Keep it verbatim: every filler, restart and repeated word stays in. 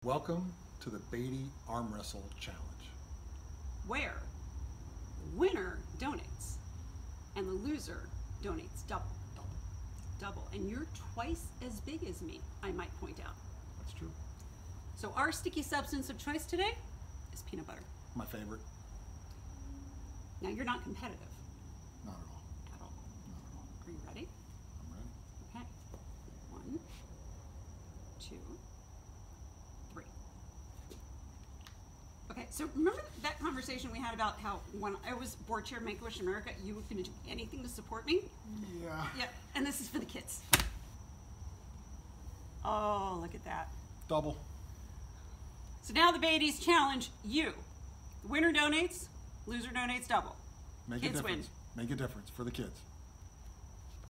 Welcome to the Beatty Arm Wrestle Challenge. Where the winner donates and the loser donates double. Double. Double. And you're twice as big as me, I might point out. That's true. So our sticky substance of choice today is peanut butter. My favorite. Now you're not competitive Not at all. at all. Not at all. Are you ready? I'm ready. Okay. One, two, three. Okay, so remember that conversation we had about how when I was board chair of Make-A-Wish America, you were going to do anything to support me? Yeah. Yeah, and this is for the kids. Oh, look at that. Double. So now the Beatties challenge you. The winner donates, loser donates double. Make Kids a win. difference. Make a difference for the kids.